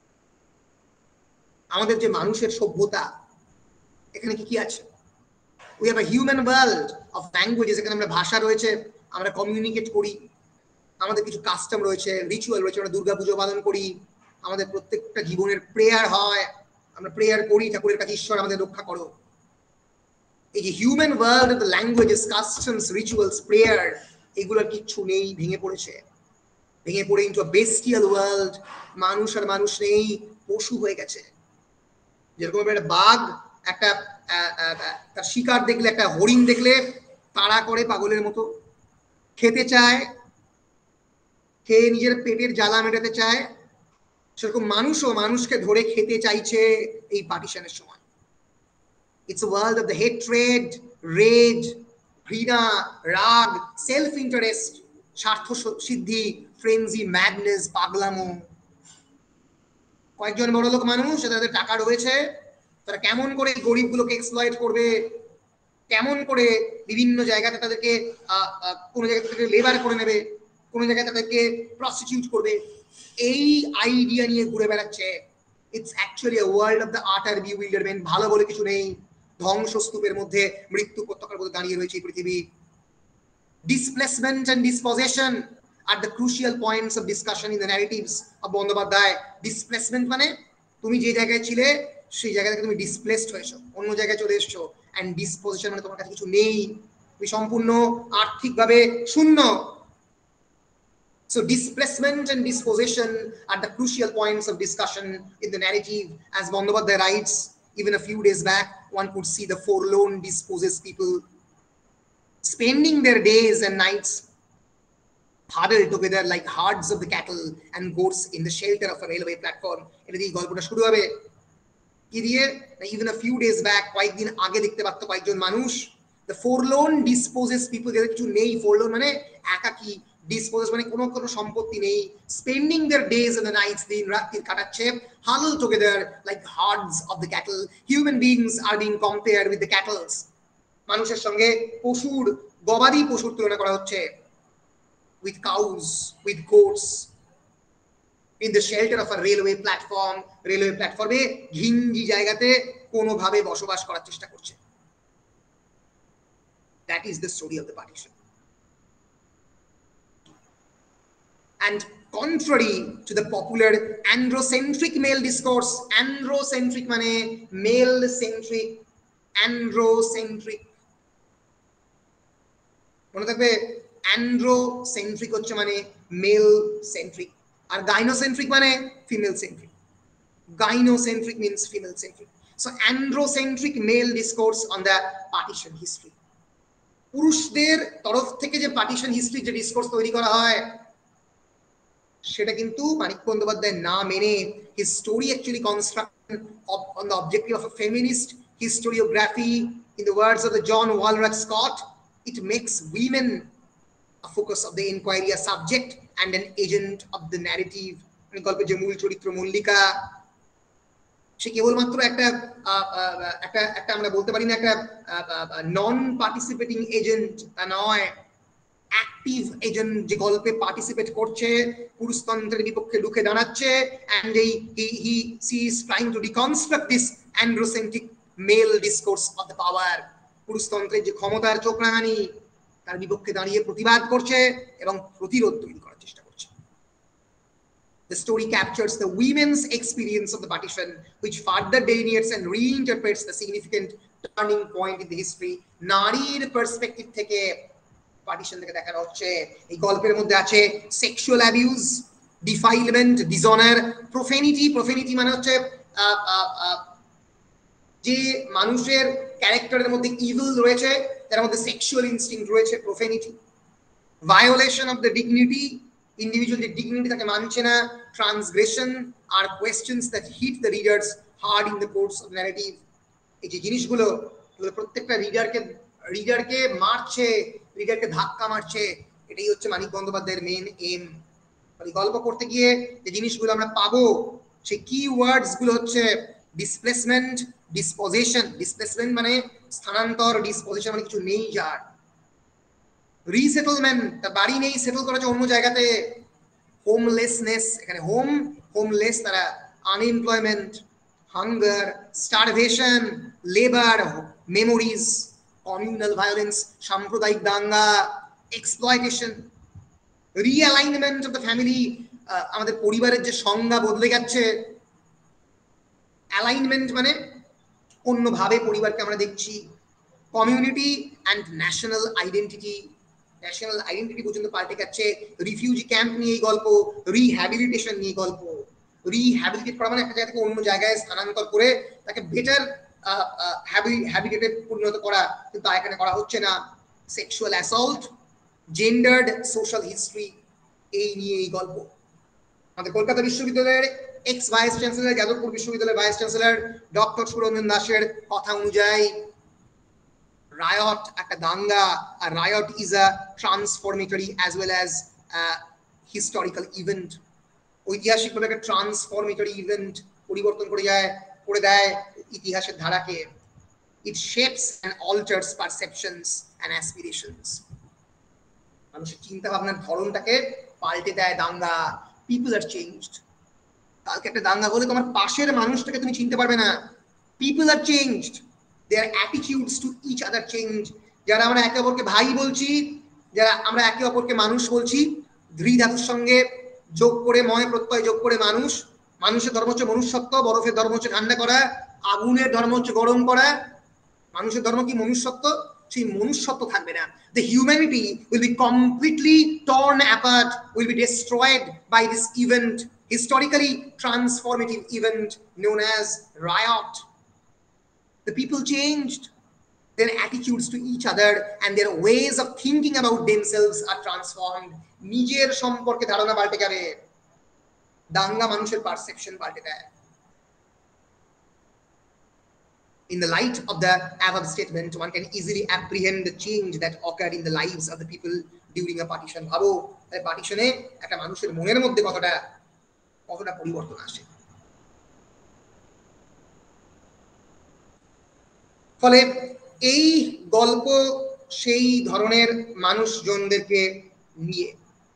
আমাদের যে মানুষের সভ্যতা, এখানে কি কি আছে? We have a human world of languages, এখানে আমরা ভাষা রয়েছে, আমরা কমিউনিকেট করি, আমাদের কিছু কাস্টম রয়েছে, রিচুয়াল রয়েছে, আমরা দুর্গা পুজো পালন করি, আমাদের প্রত্যেকটা জীবনের প্রেয়ার হয়, আমরা প্রেয়ার করি ঠাকুরের কাছে, ঈশ্বর আমাদের রক্ষা করো। এই যে human world of the languages, customs, rituals, prayer, এগুলোর কিচ্ছু নেই, ভেঙে পড়েছে, ভেঙে পড়ে ইনটু আ বেস্টিয়াল ওয়ার্ল্ড। মানুষ আর মানুষ নেই, পশু হয়ে গেছে। যেরকম একটা বাঘ একটা তার শিকার দেখলে, একটা হরিণ দেখলে তাড়া করে পাগলের মতো, খেতে চায়, খেয়ে নিজের পেটের জ্বালা মেটাতে চায়, সেরকম মানুষও মানুষকে ধরে খেতে চাইছে এই পার্টিশনের সময়। It's a world of the hatred, rage, ঘৃণা, রাগ, সেলফ ইন্টারেস্ট, স্বার্থ সিদ্ধি, ফ্রেন্জি, ম্যাডনেস, পাগলামো। কয়েকজন বড় লোক মানুষ, যাদের টাকা রয়েছে, তারা কেমন করে গরিবগুলোকে এক্সপ্লয়েট করবে, কেমন করে বিভিন্ন জায়গাতে তাদেরকে কোনো জায়গা থেকে লেবার করে নেবে, কোনো জায়গায় তাদেরকে প্রস্টিটিউট করবে, এই আইডিয়া নিয়ে ঘুরে বেড়াচ্ছে। It's actually a world of the utter bewilderment. ভালো বলে কিছু নেই, ধ্বংসস্তূপের মধ্যে, মৃত্যু উপত্যকার মধ্যে দাঁড়িয়ে রয়েছে এই পৃথিবী। Displacement and dispossession are the crucial points of discussion in the narratives of Bandyopadhyay. Displacement মানে তুমি যে জায়গায় ছিলে সেই জায়গা থেকে তুমি ডিসপ্লেসড হয়েছো, অন্য জায়গায় চলে এসছো। অ্যান্ড ডিসপোজিশন মানে তোমার কাছে কিছু নেই, তুমি সম্পূর্ণ আর্থিকভাবে শূন্য। So displacement and dispossession are the crucial points of discussion in the narrative. As Bandyopadhyay writes, even a few days back, one could see the forlorn, dispossessed people spending their days and nights huddled together like herds of the cattle and goats in the shelter of a railway platform. এটা দিয়ে গল্পটা শুরু হবে। কি দিয়ে? Even a few days back, কয়েকদিন আগে দেখতে পারতো কয়েকজন মানুষ, the forlorn, dispossessed people, যাদের কিছু নেই। forlorn মানে একাকী, dispossessed মানে কোনো কোনো সম্পত্তি নেই। spending their days and the nights, দিন রাত্রি কাটাচ্ছে, huddled together like herds of the cattle. Human beings are being compared with the cattle. মানুষের সঙ্গে পশুর, গবাদি পশুর তুলনা করা হচ্ছে। with cows, with goats, in the shelter of a railway platform. Railway প্ল্যাটফর্মে ঘিঞ্জি জায়গাতে কোনোভাবে বসবাস করার চেষ্টা করছে। That is the story of the partition. And contrary to the popular androcentric male discourse, androcentric মানে male centric, androcentric মনে থাকবে, androcentric হচ্ছে মানে male centric, আর gynocentric মানে female centric. Gynocentric means female centric. So androcentric male discourse on the partition history. পুরুষদের তরফ থেকে যে পার্টিশন হিস্ট্রি যে ডিসকোর্স তৈরি করা হয়, সেটা কিন্তু মানিক বন্দ্যোপাধ্যায় না মেনে, his story actually constructed on the objective of a feminist historiography. In the words of the John Walrach Scott, it makes women a focus of the inquiry, a subject and an agent of the narrative. গল্পের যে মূল চরিত্র মল্লিকা, সে কেবলমাত্র একটা আমরা বলতে পারি না একটা নন পার্টিসিপেটিং এজেন্ট, তা নয়, অ্যাক্টিভ এজেন্ট, যে গল্পে পার্টিসিপেট করছে, পুরুষতন্ত্রের বিপক্ষে রুখে দাঁড়াচ্ছে। and she is trying to deconstruct this androcentric male discourse of the power. পুরুষতন্ত্রের যে ক্ষমতার চোখ রাঙানি, তার বিপক্ষে দাঁড়িয়ে প্রতিবাদ করছে এবং প্রতিরোধ তৈরি করার চেষ্টা করছে। The story captures the women's experience of the partition, which further delineates and reinterprets the significant turning point in the history. নারীর পার্সপেক্টিভ থেকে পার্টিশন থেকে দেখানো হচ্ছে। এই গল্পের মধ্যে আছে sexual abuse, defilement, dishonour, profanity. Profanity মানে হচ্ছে যে মানুষের ক্যারেক্টারের মধ্যে ইভিল রয়েছে, তার মধ্যে সেক্সুয়াল ইনস্টিংক্ট রয়েছে, profanity. Violation of the dignity, individual যে ডিগনিটি তাকে মানছে না, transgression are questions that hit the readers hard in the course of narrative. এই যে জিনিসগুলো প্রত্যেকটা রিডারকে মারছে, রিডারকে ধাক্কা মারছে। এটাই হচ্ছে মানিক বন্দ্যোপাধ্যায়ের মেন এম। গল্প করতে গিয়ে যে জিনিসগুলো আমরা পাবো, সেই কি ওয়ার্ডস গুলো হচ্ছে ডিসপ্লেসমেন্ট, ডিসপোজিশন। ডিসপ্লেসমেন্ট মানে স্থানান্তর, ডিসপোজিশন মানে কিছু নেই যার। রিসেটেলমেন্ট, তার বাড়ি নেই, সেটেল করেছে অন্য জায়গাতে। হোমলেসনেস, এখানে হোমলেস তারা, unemployment, hunger, starvation, labour, memories, communal violence, সাম্প্রদায়িক দাঙ্গা, exploitation, realignment of the family, আমাদের পরিবারের যে সংজ্ঞা বদলে যাচ্ছে। অ্যালাইনমেন্ট মানে অন্যভাবে পরিবারকে আমরা দেখছি। Community and national identity, national identity পর্যন্ত পাল্টে যাচ্ছে। রিফিউজি ক্যাম্প নিয়ে এই গল্প, রিহ্যাবিলিটেশন নিয়ে গল্প। রিহ্যাবিলিটেট করা মানে একটা জায়গা থেকে অন্য জায়গায় স্থানান্তর করে তাকে বেটার হ্যাবিটেটে পরিণত করা, কিন্তু তা এখানে করা হচ্ছে না। Sexual assault, gendered social history, এই নিয়ে এই গল্প। আমাদের কলকাতা বিশ্ববিদ্যালয়ের এক্স ভাইস চ্যান্সেলর, যাদবপুর বিশ্ববিদ্যালয়ের ভাইস চ্যান্সেলর ডক্টর সুরঞ্জন দাসের কথা অনুযায়ী রায়ট একটা দাঙ্গা, আর riot is a transformatory as well as historical event. ঐতিহাসিকভাবে একটা ট্রান্সফরমেটরি ইভেন্ট, পরিবর্তন করে দেয় ইতিহাসের ধারাকে। It shapes and alters perceptions and aspirations, মানুষের চিন্তা ভাবনার ধরনটাকে পাল্টে দেয় দাঙ্গা। People are changed. কালকে একটা দাঙ্গা হলে তোমার পাশের মানুষটাকে তুমি চিনতে পারবে না। People are changed, their attitudes to each other change. যারা আমরা একে অপরকে ভাই বলছি, যারা আমরা একে অপরকে মানুষ বলছি, ধৃ ধাতুর সঙ্গে যোগ করে, ময় প্রত্যয় যোগ করে মানুষ। মানুষের ধর্ম হচ্ছে মনুষ্যত্ব, বরফের ধর্ম হচ্ছে ঠান্ডা করা, আগুনের ধর্ম হচ্ছে গরম করা। মানুষের ধর্ম কি মনুষ্যত্ব? সেই মনুষ্যত্ব থাকবে না। The humanity will be completely torn apart, will be destroyed by this event, historically transformative event known as riot. The people changed, their attitudes to each other and their ways of thinking about themselves are transformed. নিজের সম্পর্কে ধারণা পাল্টে যাবে। দাঙ্গা মানুষের perception পাল্টে দেয়। In the light of the above statement, one can easily apprehend the change that occurred in the lives of the people during a partition. ভাবো, পার্টিশনে একটা মানুষের মনের মধ্যে কতটা পরিবর্তন আসে। ফলে এই গল্প সেই ধরনের মানুষজনদেরকে নিয়ে।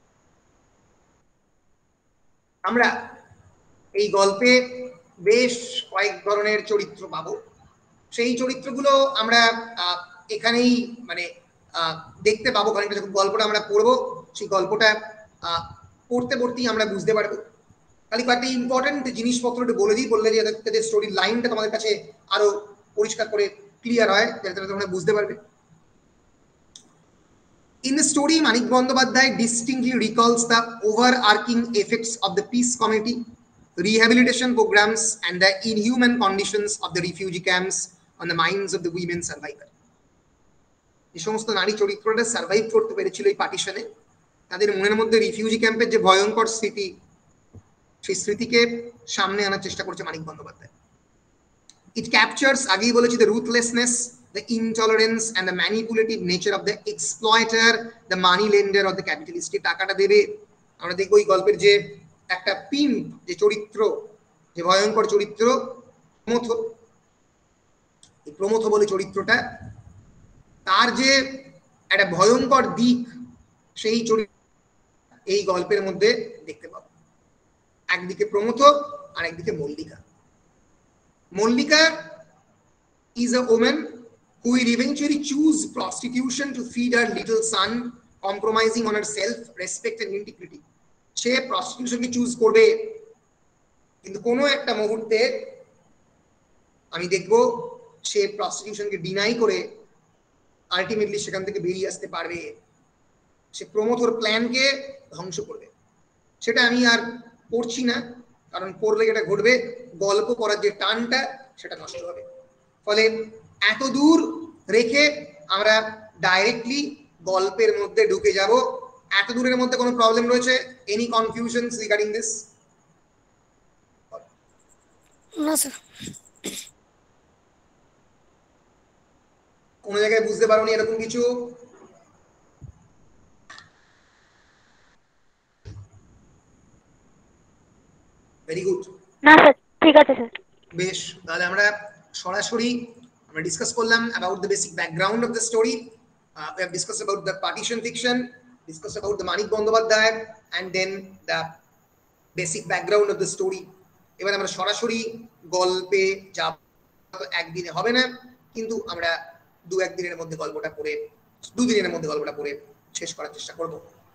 আমরা এই গল্পে বেশ কয়েক ধরনের চরিত্র পাবো। সেই চরিত্রগুলো আমরা এখানেই মানে দেখতে পাবো, কারণ যখন গল্পটা আমরা পড়বো, সেই গল্পটা পড়তেই আমরা বুঝতে পারবো। খালি কয়েকটা ইম্পর্টেন্ট জিনিসপত্র বলে দিই, বললে যাতে স্টোরির লাইনটা তোমাদের কাছে আরো পরিষ্কার করে ক্লিয়ার হয়, যাতে তোমরা বুঝতে পারবে। In the story, Manik Bandyopadhyay distinctly recalls the overarching effects of the peace committee, rehabilitation programs, and the inhuman conditions of the refugee camps on the minds of the women survivor. এই সমস্ত নারী চরিত্রটা survive করতে পেরেছিল এই পার্টিশনে, তাদের মনের মধ্যে রিফিউজি ক্যাম্পের যে ভয়ঙ্কর স্মৃতি, সেই স্মৃতিকে সামনে আনার চেষ্টা করছে মানিক বন্দ্যোপাধ্যায়। It captures, আগেই বলেছি, the ruthlessness, the intolerance and the manipulative nature of the exploiter, the money lender or the capitalist. টাকাটা দেবে, আমরা দেখবো এই গল্পের যে একটা পিম্প যে চরিত্র, যে ভয়ঙ্কর চরিত্র প্রমথ বলে চরিত্রটা, তার যে একটা ভয়ঙ্কর দিক, সেই চরিত্র এই গল্পের মধ্যে দেখতে পাবো। একদিকে প্রমথ আর একদিকে Mallika. Mallika is a woman who will eventually choose prostitution to feed her little son, compromising on her self-respect and integrity. সে প্রস্টিটিউশনকে চুজ করবে, কিন্তু কোনো একটা মুহূর্তে আমি দেখব সে প্রস্টিটিউশনকে ডিনাই করে আলটিমেটলি সেখান থেকে বেরিয়ে আসতে পারবে। সে প্রমথর প্ল্যানকে ধ্বংস করবে। সেটা আমি আর পড়ছি না, কারণ পড়লে যেটা ঘটবে, গল্প পড়ার যে টানটা সেটা নষ্ট হবে। ফলে এত দূর রেখে আমরা ডাইরেক্টলি গল্পের মধ্যে ঢুকে যাব। এত দূরের মধ্যে কোনো প্রবলেম রয়েছে? Any confusions regarding this? না স্যার। কোন জায়গায় বুঝতে পারোনি এরকম কিছু? Very good. না স্যার, ঠিক আছে স্যার। বেশ, তাহলে আমরা সরাসরি ডিসকাস করলাম about the basic background of the story. we have discussed about the partition fiction, discussed about the Manik Bandyopadhyay, and then the basic background of the story. এবার আমরা সরাসরি গল্পে যাব, একদিনে হবে না, কিন্তু আমরা দু-এক দিনের মধ্যে গল্পটা পড়ে শেষ করার চেষ্টা করব।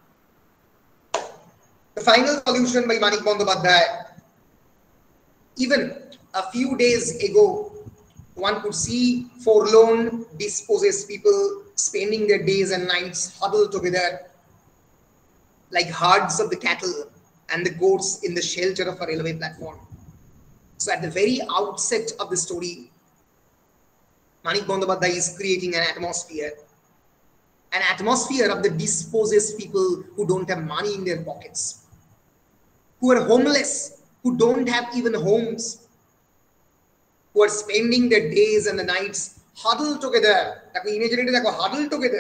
The final solution by Manik Bandyopadhyay. Even a few days ago, one could see forlorn, dispossessed people spending their days and nights huddled together like herds of the cattle and the goats in the shelter of a railway platform. So at the very outset of the story, Manik Bandyopadhyay is creating an atmosphere of the dispossessed people who don't have money in their pockets, who are homeless, who don't have even homes, who are spending their days and the nights huddled together. দেখো ইমেজিনেটা দেখো, huddled together,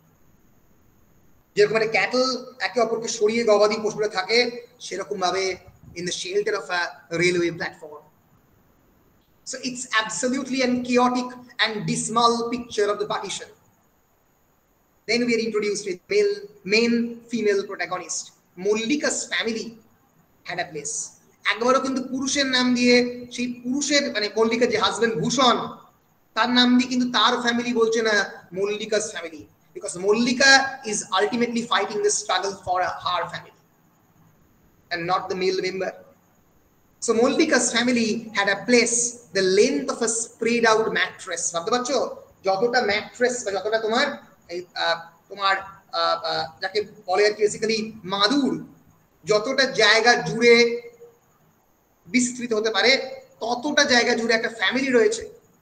যেরকম একটা cattle একে অপরকে সরিয়ে গবাদি পশুরা থাকে, সেরকম ভাবে in the shelter of a railway platform. So it's absolutely a chaotic and dismal picture of the partition. Then we are introduced with main female protagonist. Mallika's family had a place. একবারও কিন্তু পুরুষের নাম দিয়ে, সেই পুরুষের মানে মল্লিকার যে husband ভূষণ, তার নাম দিয়ে কিন্তু তার ফ্যামিলি বলছে না, Mallika's family, because Mallika is ultimately fighting the struggle for her family and not the male member. So Mallika's family had a place the length of a spread out mattress. ভাবতে পারছো, যতটা mattress বা যতটা তোমার যাকে বলে আর কি basically মাদুর, যতটা জায়গা জুড়ে বিস্তৃত হতে পারে, ততটা জায়গা জুড়ে একটা ফ্যামিলি রয়েছে।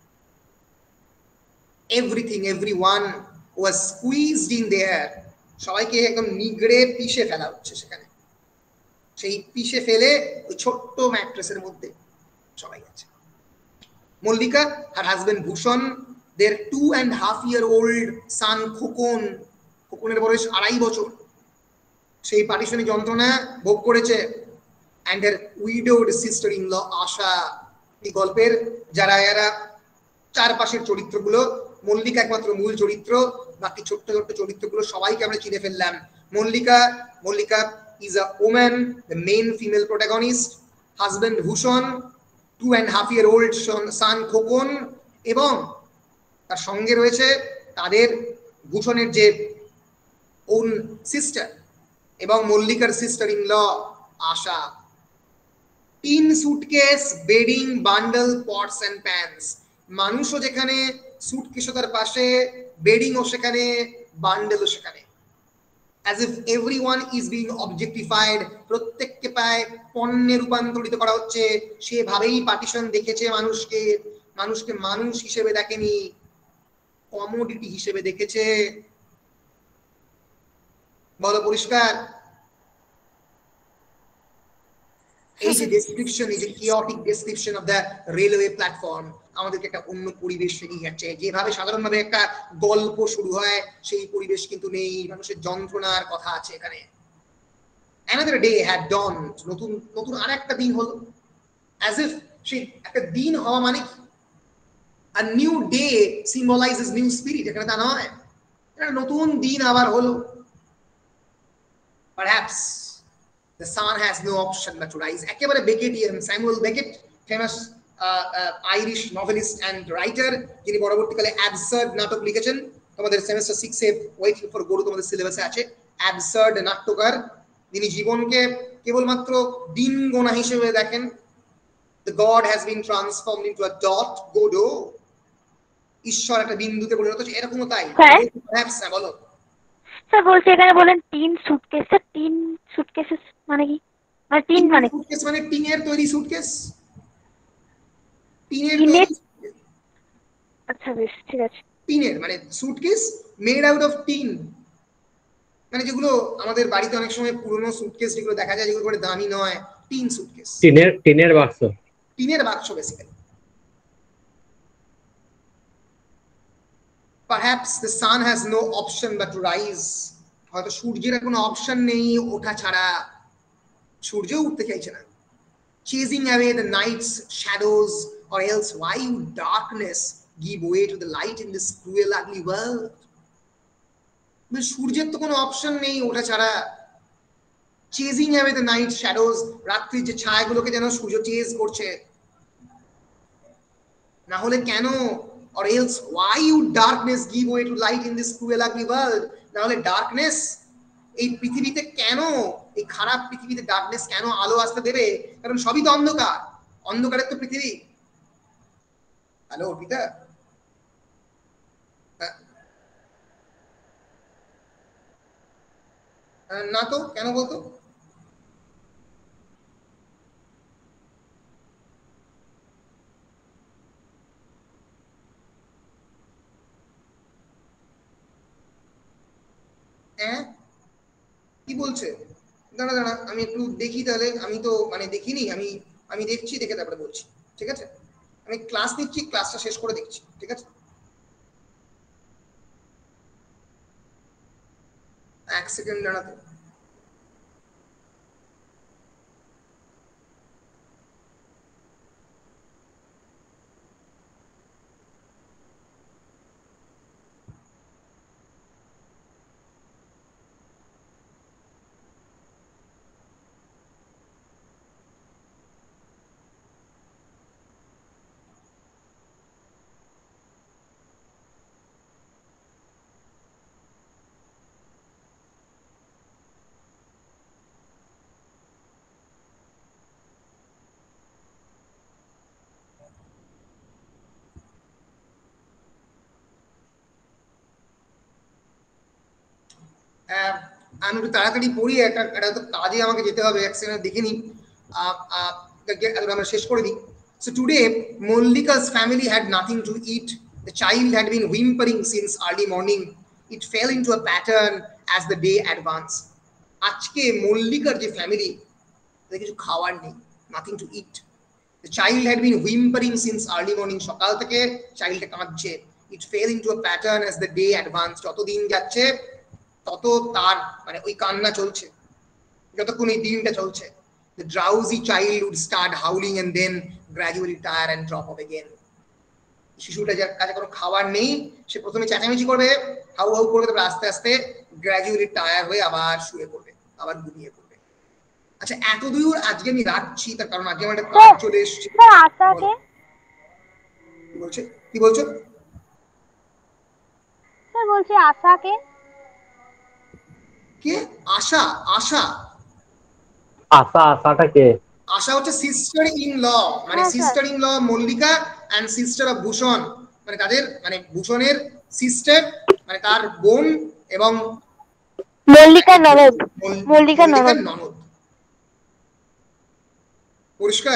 Everything, everyone was squeezed in there. সবাইকে একদম নিগড়ে পিষে ফেলা হচ্ছে সেখানে। সেই পিষে ফেলে ওই ছোট্ট ম্যাট্রেসের মধ্যে সবাই আছে। Mallika, her husband Bhushan, their 2.5-year-old son খোকনের বয়স 2.5 বছর, সেই পার্টিশনে যন্ত্রণা ভোগ করেছে, and her widowed sister-in-law Asha. এই গল্পের যারা চারপাশের চরিত্রগুলো, মল্লিকা একমাত্র মূল চরিত্র, বাকি ছোট্ট ছোট্ট চরিত্রগুলো সবাইকে আমরা চিনে ফেললাম। Mallika is a woman, the main female protagonist, husband Bhushan, 2.5-year-old son Khokon, এবং তার সঙ্গে রয়েছে তাদের ভূষণের যে own sister এবং মল্লিকার sister-in-law Asha. Tin suitcase, bedding, bundle, pots and pans. মানুষও যেখানে, সুটকেসও তার পাশে, বেডিংও সেখানে, বান্ডেলও সেখানে। As if everyone is being objectified, প্রত্যেককে প্রায় পণ্যে রূপান্তরিত করা হচ্ছে। সেভাবেই পার্টিশন দেখেছে মানুষকে মানুষ হিসেবে দেখেনি, কমোডিটি হিসেবে দেখেছে। বলো পরিষ্কার। এই যে ডেসক্রিপশন, এই যে chaotic description of the railway platform, আমাদেরকে একটা অন্য পরিবেশ নিয়ে যাচ্ছে। যেভাবে সাধারণভাবে একটা গল্প শুরু হয়, সেই পরিবেশ কিন্তু নেই, মানুষের যন্ত্রণার কথা আছে এখানে। Another day had dawned, নতুন আরেকটা দিন হলো। As if সেই একটা দিন হওয়া মানে a new day symbolizes new spirit, এখানে তা নয়, একটা নতুন দিন আবার হলো। Perhaps the sun has no option but to rise. একেবারে Beckettian, Samuel Beckett, famous Irish novelist and writer, যিনি পরবর্তীকালে অ্যাবসার্ড নাটক লিখেছেন। তোমাদের সেমেস্টার 6-এ ওয়েটিং ফর গরু তোমাদের সিলেবাসে আছে। অ্যাবসার্ড নাট্যকার, যিনি জীবনকে কেবলমাত্র দিন গোনা হিসেবে দেখেন। The God has been transformed into a dot, Godot, ঈশ্বর একটা বিন্দুতে পরিণত হচ্ছে, এরকমও তাই। Perhaps বলো স্যার। বলছি এখানে বলেন টিন সুটকেস, টিন সুটকেসেস মানে কি? মানে টিন মানে সুটকেস মানে টিনের তৈরি সুটকেস। আচ্ছা বেশ, ঠিক আছে। টিনের মানে suitcase made out of tin, মানে যেগুলো আমাদের বাড়িতে অনেক সময় পুরনো সুটকেস যেগুলো দেখা যায়, যেগুলো বড় দামি নয়, টিন সুটকেস, টিনের বাক্স basically. Perhaps the sun has no option but to rise. হয়তো সূর্যের কোনো অপশন নেই ওঠা ছাড়া, সূর্য উঠতে চাইছে না। Chasing away the night's shadows, or else why would darkness give way to the light in this cruel, ugly world? সূর্যের তো কোনো অপশন নেই ওটা ছাড়া। Chasing away the night shadows, রাত্রির যে ছায়াগুলোকে যেন সূর্য চেজ করছে। না হলে কেন, or else why would darkness give way to light in this cruel ugly world? না হলে ডার্কনেস এই পৃথিবীতে কেন, এই খারাপ পৃথিবীতে ডার্কনেস কেন আলো আসতে দেবে? কারণ সবই তো অন্ধকার, অন্ধকারের তো পৃথিবী। হ্যালো অর্পিতা, না তো কেন বলতো? কি বলছে? দাঁড়া দাঁড়া আমি একটু দেখি তাহলে। আমি তো মানে দেখিনি, আমি দেখছি, দেখে তারপরে বলছি, ঠিক আছে? আমি ক্লাস নিচ্ছি, ক্লাসটা শেষ করে দেখছি, ঠিক আছে? এক সেকেন্ড দাঁড়াতে। আমি একটু তাড়াতাড়ি পড়ি, একটা তো কাজে আমাকে যেতে হবে, এক সেকেন্ড দেখে নিই, আমরা শেষ করে দিই। So today Mollika's family had nothing to eat. The child had been whimpering since early morning. It fell into a pattern as the day advanced. আজকে মল্লিকার যে ফ্যামিলি, তাদের কিছু খাওয়ার নেই, nothing to eat. The child had been whimpering since early morning. সকাল থেকে চাইল্ডটা কাঁদছে। It fell into a pattern as the day advanced. যত দিন যাচ্ছে তত তার মানে ওই কান্না চলছে, যতক্ষণ এই দিনটা চলছে। The drowsy child would start howling and then gradually tire and drop off again. শিশুটা যার কাছে কোনো খাবার নেই, সে প্রথমে চেঁচামেচি করবে, হাউ হাউ করবে, তারপর আস্তে আস্তে গ্র্যাজুয়ালি টায়ার হয়ে আবার শুয়ে পড়বে, আবার ঘুমিয়ে পড়বে। আচ্ছা এত দূর আজকে আমি রাখছি, তার কারণ আজকে আমার একটা কাজ চলে এসেছে। কি বলছো? স্যার বলছি আশাকে। কে? আশা? আশা? আশাটা কে? আশা হচ্ছে সিস্টার ইন ল, মানে sister in law Mallika and sister of Bhushan, মানে তাদের মানে ভূষণের সিস্টার, মানে তার বোন এবং মল্লিকা ননদ। মল্লিকা ননদ। পরিষ্কার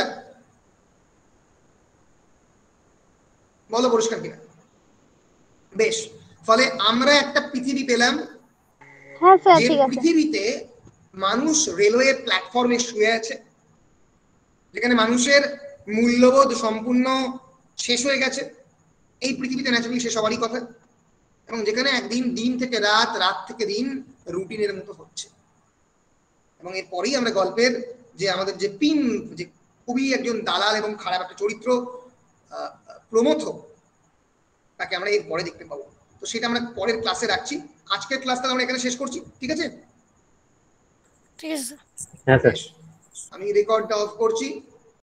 বলো, পরিষ্কার কিনা? বেশ, ফলে আমরা একটা পৃথিবী পেলাম, হ্যাঁ স্যার যে ঠিক আছে। পৃথিবীতে মানুষ রেলওয়ে প্ল্যাটফর্মে শুয়ে আছে, যেখানে মানুষের মূল্যবোধ সম্পূর্ণ শেষ হয়ে গেছে। এই পৃথিবীতে ন্যাচারালি সে সবারই কথা, এবং যেখানে একদিন দিন থেকে রাত, রাত থেকে দিন রুটিনের মতো হচ্ছে। এবং এরপরেই আমরা গল্পের যে আমাদের যে পিন, যে খুবই একজন দালাল এবং খারাপ একটা চরিত্র প্রমথ, তাকে আমরা এরপরে দেখতে পাবো। তো সেটা আমরা পরের ক্লাসে রাখছি। আজকের ক্লাসটা আমরা এখানে শেষ করছি, ঠিক আছে? ঠিক আছে হ্যাঁ স্যার। আমি রেকর্ডটা অফ করছি।